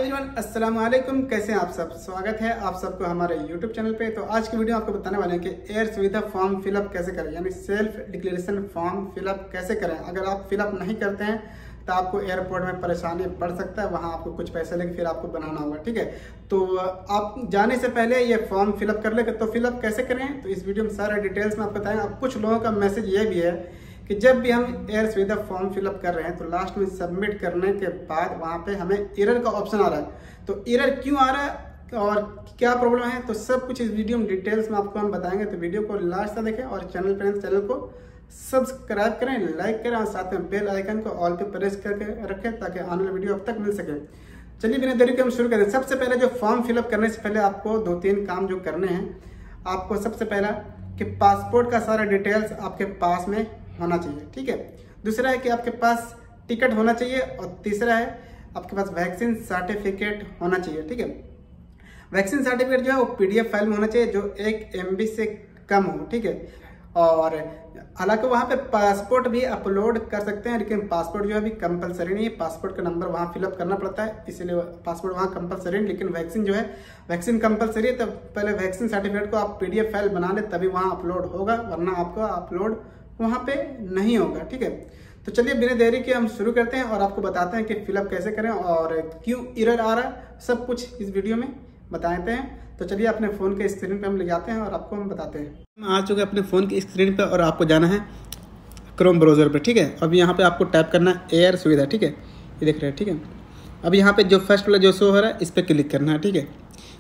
Everyone, अस्सलाम वालेकुम। कैसे हैं आप सब? स्वागत है आप सबको हमारे यूट्यूब चैनल पे। तो आज की वीडियो आपको बताने वाले हैं कि एयर सुविधा फॉर्म फिलअप कैसे करें, यानी सेल्फ डिक्लेरेशन फॉर्म फिलअप कैसे करें। अगर आप फिलअप नहीं करते हैं तो आपको एयरपोर्ट में परेशानी पड़ सकता है, वहाँ आपको कुछ पैसे लेके फिर आपको बनाना होगा। ठीक है, तो आप जाने से पहले ये फॉर्म फिलअप कर लेंगे। तो फिलअप कैसे करें तो इस वीडियो में सारे डिटेल्स में आपको बताएंगे। अब कुछ लोगों का मैसेज ये भी है कि जब भी हम एयर सुविधा फॉर्म फिलअप कर रहे हैं तो लास्ट में सबमिट करने के बाद वहाँ पे हमें एरर का ऑप्शन आ रहा है। तो एरर क्यों आ रहा है और क्या प्रॉब्लम है, तो सब कुछ इस वीडियो में डिटेल्स में आपको हम बताएंगे। तो वीडियो को लास्ट तक देखें और चैनल को सब्सक्राइब करें, लाइक करें और साथ में बेल आइकन को ऑल पे प्रेस करके रखें ताकि आने वाली वीडियो अब तक मिल सके। चलिए बिना देरी के हम शुरू करें। सबसे पहले जो फॉर्म फिलअप करने से पहले आपको 2-3 काम जो करने हैं। आपको सबसे पहला कि पासपोर्ट का सारा डिटेल्स आपके पास में होना चाहिए। ठीक है, दूसरा है कि आपके पास टिकट होना चाहिए और तीसरा है आपके पास वैक्सीन सर्टिफिकेट होना चाहिए। ठीक है, वैक्सीन सर्टिफिकेट जो है वो PDF फाइल में होना चाहिए जो 1 MB से कम हो। ठीक है, और हालांकि वहाँ पे पासपोर्ट भी अपलोड कर सकते हैं, लेकिन पासपोर्ट जो है अभी कंपलसरी नहीं है। पासपोर्ट का नंबर वहाँ फिलअप करना पड़ता है, इसीलिए पासपोर्ट वहाँ कंपलसरी नहीं। लेकिन वैक्सीन जो है वैक्सीन कंपलसरी है। तो पहले वैक्सीन सर्टिफिकेट को आप PDF फाइल बना ले तभी वहाँ अपलोड होगा, वरना आपका अपलोड वहाँ पे नहीं होगा। ठीक है, तो चलिए बिना देरी के हम शुरू करते हैं और आपको बताते हैं कि फिलअप कैसे करें और क्यों एरर आ रहा है, सब कुछ इस वीडियो में बताते हैं। तो चलिए अपने फ़ोन के स्क्रीन पे हम ले जाते हैं और आपको हम बताते हैं। हम आ चुके हैं अपने फ़ोन की स्क्रीन पे और आपको जाना है क्रोम ब्राउज़र पे। ठीक है, अब यहाँ पे आपको टाइप करना है एयर सुविधा। ठीक है, ये देख रहे हैं। ठीक है, अब यहाँ पे जो फर्स्ट वाला जो शो हो रहा है इस पर क्लिक करना है। ठीक है,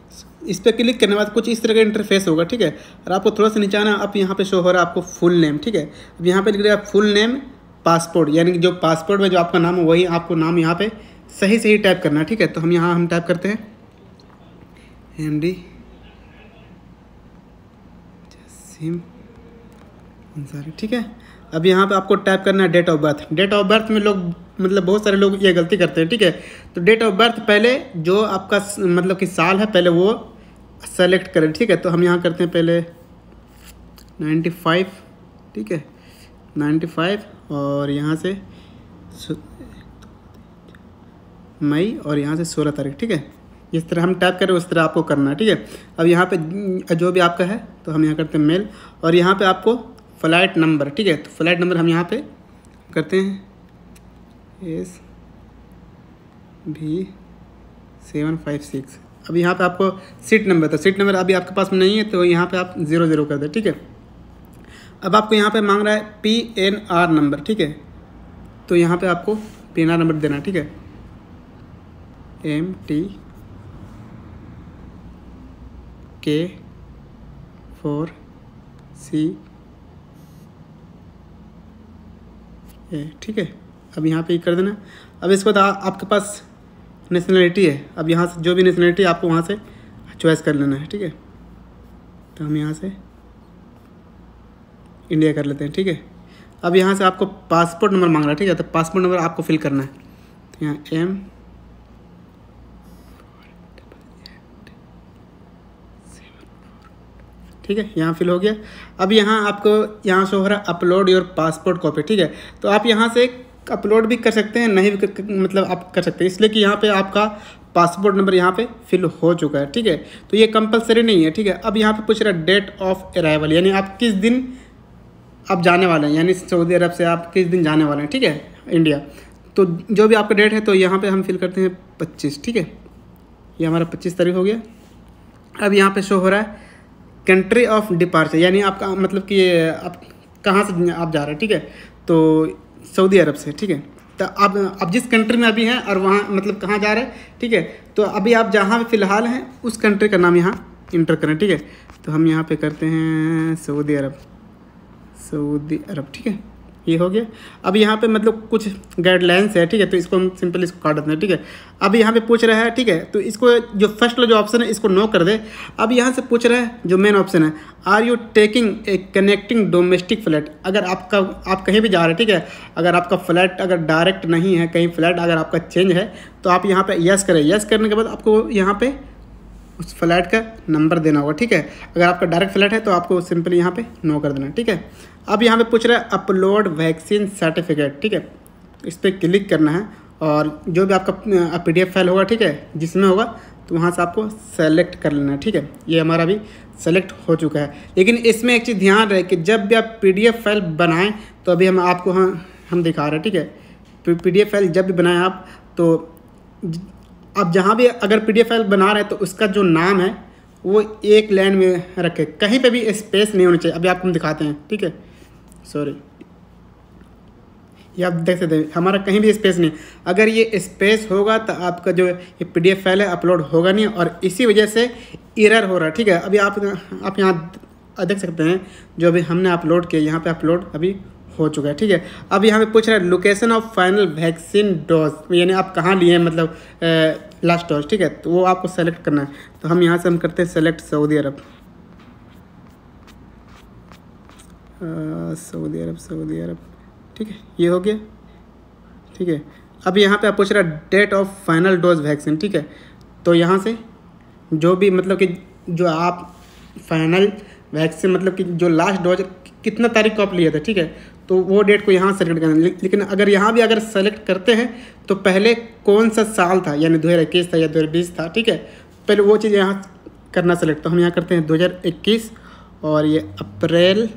इस पर क्लिक करने के बाद कुछ इस तरह का इंटरफेस होगा। ठीक है, और आपको थोड़ा सा नीचे आना, अब यहाँ पे शो हो रहा है आपको फुल नेम। ठीक है, अब यहाँ पे लिख रहा है फुल नेम पासपोर्ट, यानी कि जो पासपोर्ट में जो आपका नाम है वही आपको नाम यहाँ पे सही टाइप करना है। ठीक है, तो हम टाइप करते हैं MD जसीम अंसारी। ठीक है, अब यहाँ पे आपको टाइप करना है date of birth. Date of birth में लोग मतलब बहुत सारे लोग ये गलती करते हैं। ठीक है, तो डेट ऑफ बर्थ पहले जो आपका मतलब कि साल है पहले वो सेलेक्ट करें। ठीक है, तो हम यहाँ करते हैं पहले 95। ठीक है, 95 और यहाँ से मई और यहाँ से 16 तारीख। ठीक है, जिस तरह हम टाइप करें उस तरह आपको करना है। ठीक है, अब यहाँ पे जो भी आपका है तो हम यहाँ करते हैं मेल और यहाँ पे आपको फ़्लाइट नंबर। ठीक है, तो फ़्लाइट नंबर हम यहाँ पे करते हैं SB756। अब यहाँ पे आपको सीट नंबर, तो सीट नंबर अभी आपके पास में नहीं है तो यहाँ पे आप 00 कर दें। ठीक है, अब आपको यहाँ पे मांग रहा है PNR नंबर। ठीक है, तो यहाँ पे आपको PNR नंबर देना है। ठीक है, MTK4CA। ठीक है, अब यहाँ पे कर देना। अब इसके बाद आपके पास नेशनलिटी है, अब यहाँ से जो भी नेशनलिटी आपको वहाँ से चॉइस कर लेना है। ठीक है, तो हम यहाँ से इंडिया कर लेते हैं। ठीक है, अब यहाँ से आपको पासपोर्ट नंबर मांग रहा है। ठीक है, तो पासपोर्ट नंबर आपको फिल करना है। तो यहाँ M ठीक है, यहाँ फिल हो गया। अब यहाँ आपको यहाँ शो हो रहा है अपलोड योर पासपोर्ट कॉपी। ठीक है, तो आप यहाँ से अपलोड भी कर सकते हैं, नहीं भी मतलब आप कर सकते हैं, इसलिए कि यहाँ पे आपका पासपोर्ट नंबर यहाँ पे फिल हो चुका है। ठीक है, तो ये कंपलसरी नहीं है। ठीक है, अब यहाँ पे पूछ रहा है डेट ऑफ अराइवल, यानी आप किस दिन आप जाने वाले हैं, यानी सऊदी अरब से आप किस दिन जाने वाले हैं। ठीक है, इंडिया, तो जो भी आपका डेट है तो यहाँ पे हम फिल करते हैं 25। ठीक है, ये हमारा 25 तारीख हो गया। अब यहाँ पे शो हो रहा है कंट्री ऑफ डिपार्चर, यानी आपका मतलब कि आप कहाँ से आप जा रहे हैं। ठीक है, तो सऊदी अरब से। ठीक है, तो आप जिस कंट्री में अभी हैं और वहाँ मतलब कहाँ जा रहे हैं। ठीक है, तो अभी आप जहाँ फ़िलहाल हैं उस कंट्री का नाम यहाँ इंटर करें। ठीक है, तो हम यहाँ पे करते हैं सऊदी अरब। ठीक है, ये हो गया। अब यहाँ पे मतलब कुछ गाइडलाइंस है। ठीक है, तो इसको हम सिंपल इसको काट देते हैं। ठीक है, अब यहाँ पे पूछ रहा है। ठीक है, तो इसको जो फर्स्ट वाला जो ऑप्शन है इसको नो कर दे। अब यहाँ से पूछ रहा है जो मेन ऑप्शन है, are you taking a connecting domestic flight. अगर आप कहीं भी जा रहे हैं। ठीक है, अगर आपका फ्लाइट अगर डायरेक्ट नहीं है, कहीं फ्लाइट अगर आपका चेंज है तो आप यहाँ पे यस करें। यस करने के बाद आपको यहाँ पे उस फ्लाइट का नंबर देना होगा। ठीक है, अगर आपका डायरेक्ट फ्लाइट है तो आपको सिंपली यहाँ पे नो कर देना। ठीक है, अब यहाँ पे पूछ रहा है अपलोड वैक्सीन सर्टिफिकेट। ठीक है, इस पर क्लिक करना है और जो भी आपका PDF फाइल होगा, ठीक है, जिसमें होगा तो वहाँ से आपको सेलेक्ट कर लेना है, ठीक है। ये हमारा भी सेलेक्ट हो चुका है। लेकिन इसमें एक चीज़ ध्यान रहे कि जब भी आप PDF फाइल बनाएं तो अभी हम आपको हम दिखा रहे हैं, ठीक है। PDF फाइल जब भी बनाएं आप, तो आप जहाँ भी अगर PDF फाइल बना रहे हैं तो उसका जो नाम है वो एक लाइन में रखें, कहीं पे भी स्पेस नहीं होना चाहिए। अभी आपको हम दिखाते हैं, ठीक है, सॉरी, ये आप देख सकते हैं हमारा कहीं भी स्पेस नहीं। अगर ये स्पेस होगा तो आपका जो ये PDF फाइल है अपलोड होगा नहीं, और इसी वजह से एरर हो रहा है, ठीक है। अभी आप यहाँ देख सकते हैं जो अभी हमने अपलोड किया, यहाँ पे अपलोड अभी हो चुका है, ठीक है। अब यहाँ पे पूछ रहा है location of final vaccine dose, यानी आप कहाँ लिए हैं, मतलब लास्ट डोज, ठीक है। तो वो आपको सेलेक्ट करना है। तो हम यहाँ से हम करते हैं select Saudi Arabia, Saudi Arabia, ठीक है, ये हो गया, ठीक है। अब यहाँ पे आप पूछ रहा है date of final dose vaccine, ठीक है। तो यहाँ से जो भी मतलब कि जो आप फाइनल वैक्सीन मतलब कि जो लास्ट डोज कितना तारीख को आप लिए थे, ठीक है, तो वो डेट को यहाँ सेलेक्ट करना है। लेकिन अगर यहाँ भी अगर सेलेक्ट करते हैं तो पहले कौन सा साल था, यानी 2021 था या 2020 था, ठीक है, पहले वो चीज़ यहाँ करना सेलेक्ट। तो हम यहाँ करते हैं 2021 और ये अप्रैल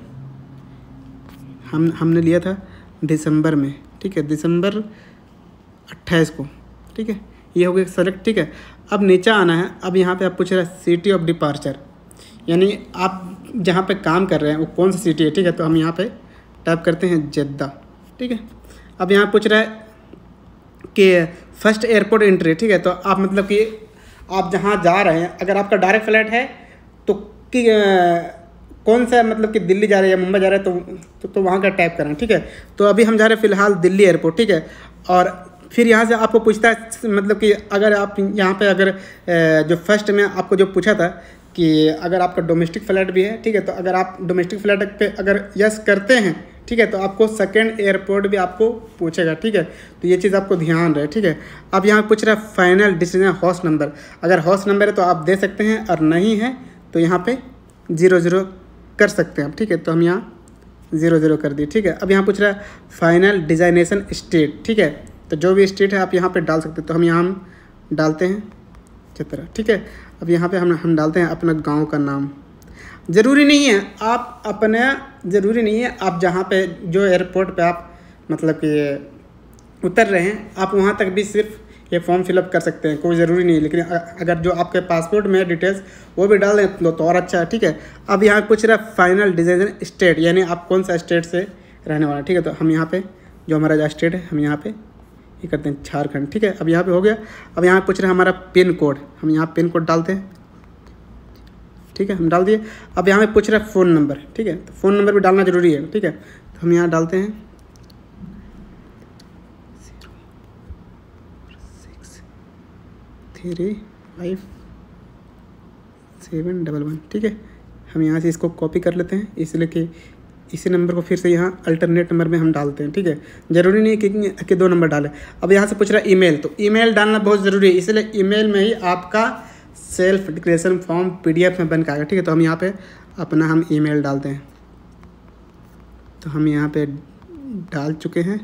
हमने लिया था दिसंबर में, ठीक है, दिसंबर 28 को, ठीक है, ये हो गया सेलेक्ट, ठीक है। अब नीचे आना है। अब यहाँ पे आप पूछ रहे हैं सिटी ऑफ डिपार्चर, यानी आप जहाँ पे काम कर रहे हैं वो कौन सी सिटी है, ठीक है। तो हम यहाँ पे टाइप करते हैं जद्दा, ठीक है। अब यहाँ पूछ रहा है कि फर्स्ट एयरपोर्ट एंट्री, ठीक है। तो आप मतलब कि आप जहाँ जा रहे हैं, अगर आपका डायरेक्ट फ्लाइट है तो कि कौन सा मतलब कि दिल्ली जा रहे हैं या मुंबई जा रहे हैं, तो वहाँ का टाइप करें, ठीक है। तो अभी हम जा रहे हैं फ़िलहाल दिल्ली एयरपोर्ट, ठीक है। और फिर यहाँ से आपको पूछता है मतलब कि अगर आप यहाँ पे अगर जो फर्स्ट में आपको जो पूछा था कि अगर आपका डोमेस्टिक फ़्लाइट भी है, ठीक है, तो अगर आप डोमेस्टिक फ़्लाइट पे अगर यस करते हैं, ठीक है, तो आपको सेकेंड एयरपोर्ट भी आपको पूछेगा, ठीक है। तो ये चीज़ आपको ध्यान रहे, ठीक है। अब यहाँ पूछ रहा है फाइनल डिसीजन हाउस नंबर, अगर हाउस नंबर है तो आप दे सकते हैं, और नहीं है तो यहाँ पे 00 कर सकते हैं आप, ठीक है। तो हम यहाँ 00 कर दिए, ठीक है। अब यहाँ पूछ रहा है फाइनल डिजाइनेशन स्टेट, ठीक है, तो जो भी स्टेट है आप यहाँ पे डाल सकते हैं। तो हम यहाँ डालते हैं चतरा, ठीक है। अब यहाँ पे हम डालते हैं अपना गांव का नाम। ज़रूरी नहीं है आप अपने, ज़रूरी नहीं है आप जहाँ पे जो एयरपोर्ट पे आप मतलब कि उतर रहे हैं आप वहाँ तक भी सिर्फ ये फॉर्म फिलअप कर सकते हैं, कोई ज़रूरी नहीं है। लेकिन अगर जो आपके पासपोर्ट में डिटेल्स वो भी डाल दें तो और अच्छा है, ठीक है। अब यहाँ पूछ रहा है फाइनल डिसीजन स्टेट, यानी आप कौन सा स्टेट से रहने वाला, ठीक है। तो हम यहाँ पे जो हमारा स्टेट है हम यहाँ पे ये करते हैं झारखंड, ठीक है। अब यहाँ पे हो गया। अब यहाँ पूछ रहे हैं हमारा पिन कोड, हम यहाँ पिन कोड डालते हैं, ठीक है, हम डाल दिए। अब यहाँ पे पूछ रहा है फ़ोन नंबर, ठीक है, तो फ़ोन नंबर भी डालना ज़रूरी है, ठीक है। तो हम यहाँ डालते हैं 0635711, ठीक है। हम यहाँ से इसको कॉपी कर लेते हैं, इसलिए कि इसी नंबर को फिर से यहाँ अल्टरनेट नंबर में हम डालते हैं, ठीक है। ज़रूरी नहीं कि 2 नंबर डालें। अब यहाँ से पूछ रहा है ईमेल, तो ईमेल डालना बहुत ज़रूरी है, इसलिए ईमेल में ही आपका सेल्फ डिक्लेरेशन फॉर्म PDF में बन के आएगा, ठीक है। तो हम यहाँ पे अपना हम ईमेल डालते हैं, तो हम यहाँ पे डाल चुके हैं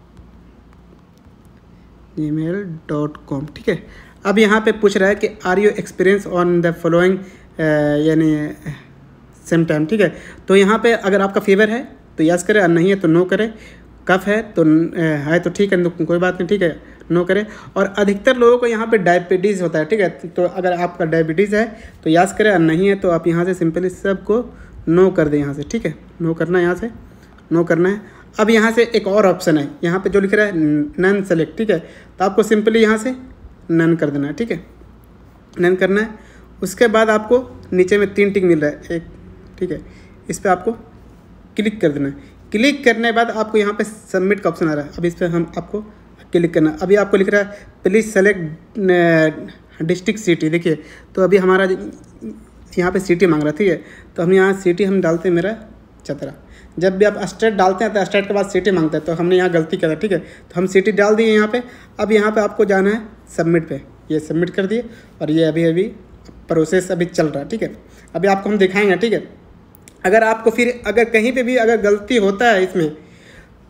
gmail.com, ठीक है। अब यहाँ पे पूछ रहा है कि are you experience on the following यानी सेम टाइम, ठीक है। तो यहाँ पे अगर आपका फीवर है तो यस करें, और नहीं है तो नो करें। कफ है तो ठीक है, तो कोई बात नहीं, ठीक है, नो करें। और अधिकतर लोगों को यहाँ पे डायबिटीज़ होता है, ठीक है। तो अगर आपका डायबिटीज़ है तो यस करें, और नहीं है तो आप यहाँ से सिंपली सबको नो कर दें यहाँ से, ठीक है। नो करना है, यहाँ से नो करना है। अब यहाँ से एक और ऑप्शन है, यहाँ पे जो लिख रहा है नन सेलेक्ट, ठीक है। तो आपको सिंपली यहाँ से नन कर देना है, ठीक है, नन करना है। उसके बाद आपको नीचे में 3 टिक मिल रहा है, एक, ठीक है, इस पर आपको क्लिक कर देना है। क्लिक करने के बाद आपको यहाँ पे सबमिट का ऑप्शन आ रहा है, अब इस पर हम आपको क्लिक करना है। अभी आपको लिख रहा है प्लीज़ सेलेक्ट डिस्ट्रिक्ट सिटी, देखिए। तो अभी हमारा यहाँ पे सिटी मांग रहा है, ठीक है। तो हम यहाँ सिटी हम डालते हैं मेरा चतरा। जब भी आप स्टेट डालते हैं तो स्टेट के बाद सिटी मांगता है, तो हमने यहाँ गलती किया था, ठीक है। तो हम सिटी डाल दिए यहाँ पे। अब यहाँ पे आपको जाना है सबमिट पे, ये सबमिट कर दिए, और ये अभी प्रोसेस अभी चल रहा है, ठीक है। अभी आपको हम दिखाएंगे, ठीक है। अगर आपको फिर अगर कहीं पे भी अगर गलती होता है इसमें,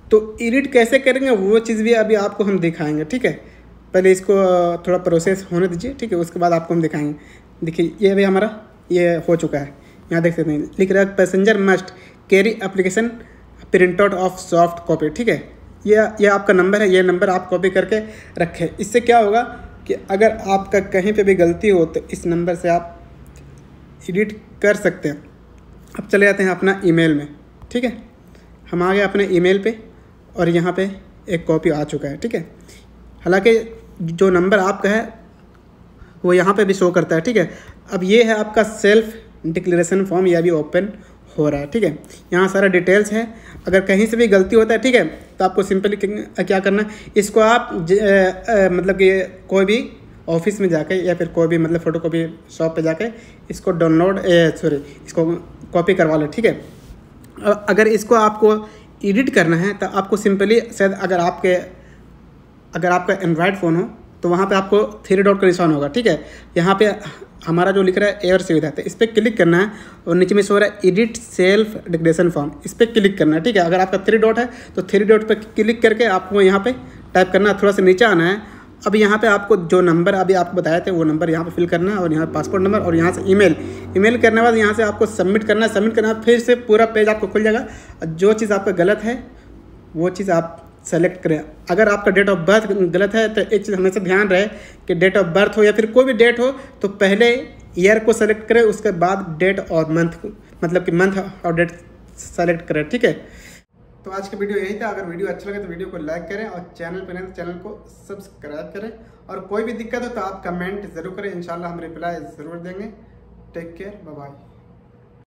तो एडिट कैसे करेंगे वो चीज़ भी अभी आपको हम दिखाएंगे, ठीक है। पहले इसको थोड़ा प्रोसेस होने दीजिए, ठीक है, उसके बाद आपको हम दिखाएंगे। देखिए ये भी हमारा ये हो चुका है, यहाँ देख सकते हैं लिख रहा है passenger must carry application print out of soft copy, ठीक है। ये आपका नंबर है, ये नंबर आप कॉपी करके रखें। इससे क्या होगा कि अगर आपका कहीं पे भी गलती हो तो इस नंबर से आप एडिट कर सकते हैं। अब चले जाते हैं अपना ईमेल में, ठीक है। हम आ गए अपने ईमेल पे और यहाँ पे एक कॉपी आ चुका है, ठीक है। हालांकि जो नंबर आपका है वो यहाँ पे भी शो करता है, ठीक है। अब ये है आपका सेल्फ डिक्लेरेशन फॉर्म, यह भी ओपन हो रहा है, ठीक है। यहाँ सारा डिटेल्स है। अगर कहीं से भी गलती होता है, ठीक है, तो आपको सिंपली क्या करना है, इसको आप मतलब कि कोई भी ऑफिस में जाके या फिर कोई भी मतलब फ़ोटो कॉपी शॉप पे जाके इसको इसको कॉपी करवा लो, ठीक है। अगर इसको आपको एडिट करना है तो आपको सिंपली शायद अगर आपका एंड्रॉयड फ़ोन हो तो वहाँ पे आपको 3 डॉट का निशान होगा, ठीक है। यहाँ पे हमारा जो लिख रहा है एयर सुविधा, तो इस पर क्लिक करना है और नीचे में शो रहा है एडिट सेल्फ डिक्लेरेशन फॉर्म, इस पर क्लिक करना है, ठीक है। अगर आपका 3 डॉट है तो 3 डॉट पर क्लिक करके आपको यहाँ पे टाइप करना है, थोड़ा सा नीचे आना है। अब यहाँ पे आपको जो नंबर अभी आपको बताए थे वो नंबर यहाँ पे फिल करना है और यहाँ पासपोर्ट नंबर और यहाँ से ईमेल करने के बाद यहाँ से आपको सबमिट करना है। फिर से पूरा पेज आपको खुल जाएगा। जो चीज़ आपका गलत है वो चीज़ आप सेलेक्ट करें। अगर आपका डेट ऑफ बर्थ गलत है तो एक चीज़ हमेशा ध्यान रहे कि डेट ऑफ बर्थ हो या फिर कोई भी डेट हो तो पहले ईयर को सेलेक्ट करें, उसके बाद डेट और मंथ को, मतलब कि मंथ और डेट सेलेक्ट करें, ठीक है। तो आज का वीडियो यही था। अगर वीडियो अच्छा लगे तो वीडियो को लाइक करें और चैनल पर नहीं तो चैनल को सब्सक्राइब करें। और कोई भी दिक्कत हो तो आप कमेंट ज़रूर करें, इंशाल्लाह हम रिप्लाई ज़रूर देंगे। Take care, bye bye.